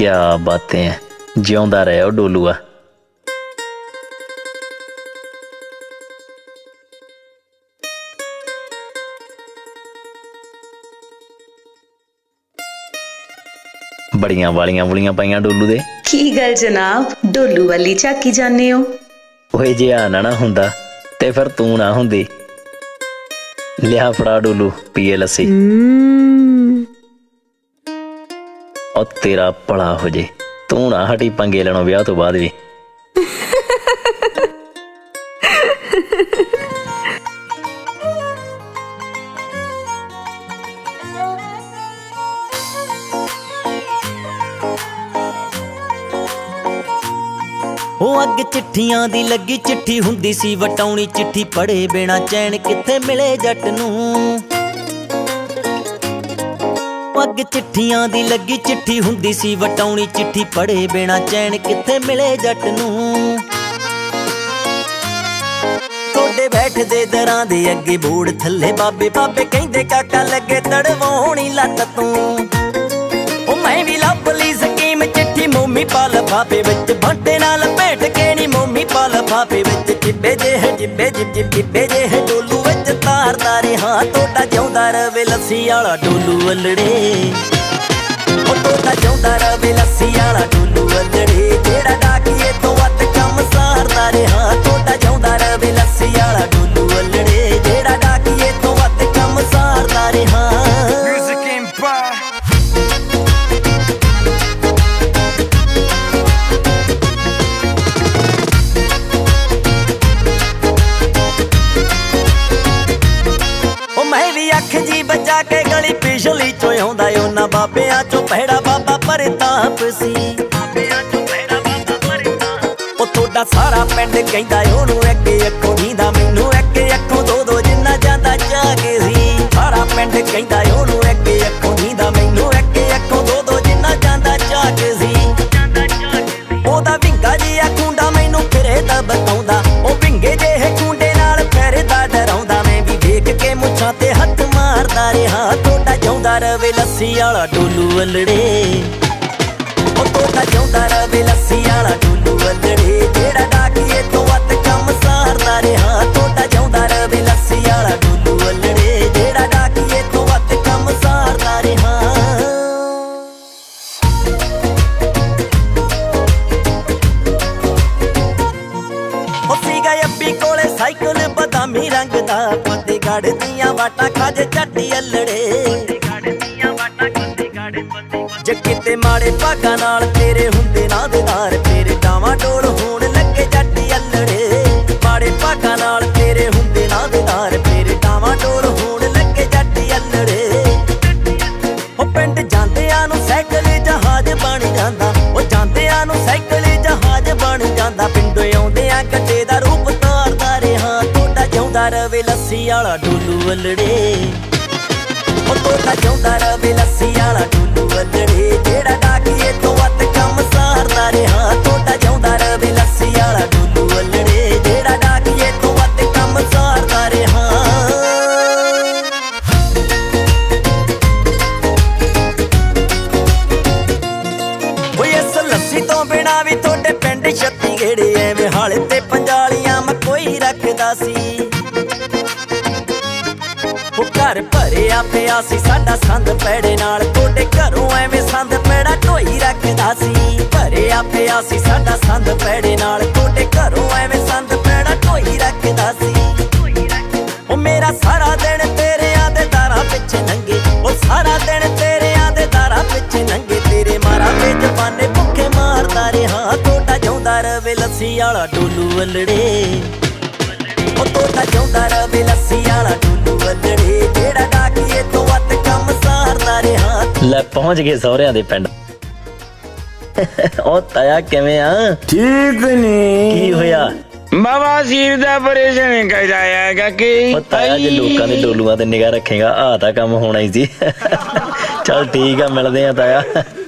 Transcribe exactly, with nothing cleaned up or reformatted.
क्या बातें हैं, जिਉਂਦਾ रहे ओ डोलूआ। बड़ियां वालियां वुलियां पाइयां डोलू दे। की गल जनाब, डोलू वाली झाकी जाने हो? ओए जे आना ना हुंदा ते फिर तू ना हुंदी। लिया फड़ा डोलू, पीए लस्सी। और तेरा भला हो जे, तू ना हटी पंगे लेनो ब्याह तो बाद भी। अग चिट्ठियां दी लगी चिट्ठी हुंदी सी वटाउणी, चिट्ठी पढ़े बिना चैन किथे मिले जट नूं। अग चिट्ठियां दी लगी चिट्ठी हुंदी सी वटाउणी, चिट्ठी पढ़े बिना चैन किथे मिले जट नूं। तोड़े बैठदे दरां दे अगे बोड़ थल्ले बाबे बाबे कहंदे काका लगे तड़वाउणी लत तूं। ओ मैं भी लभ लई स्कीम चिट्ठी मोमी पा लफाफे विच भांटे नाल भेट के नी मोमी पा लफाफे विच। जिब्बे जे है जिब्बे जिब जिब जिब्बे जे है डोलू विच तारदा रिहां, तोड़ा जिउंदा रवे लस्सी आला डोलू अल्लड़े। ओ तोड़ा जिउंदा रवे लस्सी आला डोलू अल्लड़े, जेड़ा डाकिए तो वध कम सारदा रिहां, तोड़ा जिउंदा रवे लस्सी आला डोलू अल्लड़े, जेड़ा डाकिए तो वध कम सारदा रिहां। अख जी बचा के गली पिछली चो आउंदा उन्हां बाबियां चो पहड़ा बाबा परताप सी। ओ तोड़ा सारा पिंड कहंदा ओनू अगे अखों दींदा मैनू अगे अखों दो दो जिन्ना जांदा जाके सी। सारा पिंड कहंदा ओनू अगे अखों दींदा मैनू अगे अखों दो दो जिन्ना जांदा जाके सी। ओदा विंगा जिहा कुंडा मैनू फिरे दा बताउंदा, ओ विंगे जेहे कुंडे नाल फिरदा डराउंदा। मैं भी देख के मुछां ते हत्थ मारदा रिहां, तोड़ा जिउंदा रवे लस्सी आला डोलू अल्लड़े। ओ तोड़ा जिउंदा रवे लस्सी आला डोलू अल्लड़े, जेड़ा डाकिए तो वध कम सारदा रिहां, तोड़ा जिउंदा रवे लस्सी आला डोलू अल्लड़े, जेड़ा डाकिए तो वध कम सारदा रिहां। ओ सीगा अब्बी कोले साइकिल बदामी रंग दा, फतेहगढ़ दियां वाटां खाजे झट्टी अल्लड़े। जे किते माड़े भागां नाल तेरे हुंदे ना देदार, तेरे डावां डोल होण लगे झट्टी अल्लड़े। माड़े भागां नाल तेरे हुंदे ना देदार, तेरे डावां डोल होण लगे झट्टी अल्लड़े। ओ पिंड जांदियां नूं साइकिल जहाज बण जांदा, ओ जांदियां नूं साइकिल जहाज बण जांदा। पिंडों आउंदियां गड्डे दा रूप तारदा रिहां, तोड़ा जिउंदा रवे लस्सी आला डोलू अल्लड़े। ओ तोड़ा जिउंदा रवे लस्सी आला डोलू अल्लड़े, जेड़ा डाकिए तो वध कम सारदा रिहां, तोड़ा जिउंदा रवे लस्सी आला डोलू अल्लड़े, जेड़ा डाकिए तो वध कम सारदा रिहां। ओए इस लस्सी तो बिना भी तोड़े पिंड छत्ती गेड़े, एवें हाले ते पंजालियां मैं कोई रखदा सी। घर भरिया पिया सी साडा संद पैड़े नाल, तोड़े घरों एवें संद पैड़ा ढोई रखदा सी। भरिया पिया सी साडा संद पैड़े नाल, तोड़े घरों एवें संद पैड़ा ढोई रखदा सी। ओ मेरा सारा दिन तेरे आदे दारां पिछे लंघे, ओ सारा दिन तेरे आदे दारां पिछे लंघे। तेरे मारा पे जबाने भुखे मारदा रिहां, तोड़ा जिउंदा रवे लस्सी आला डोलू अल्लड़े। ओ तोड़ा जिउंदा रवे लस्सी आला डोलू अल्लड़े, जेड़ा डाकिए तो वध कम सारदा रिहां। ले पहुंच गए सौहरियां दे पिंड। ओ ताया किवें आ? ठीक नहीं। की होया? बाबा सिर दा ऑपरेशन कराया काके। ओ ताया जे लोकां दे डोलूआं ते निगाह रखेगा आ तां काम होना ही सी। चल ठीक आ, मिलदे आ ताया।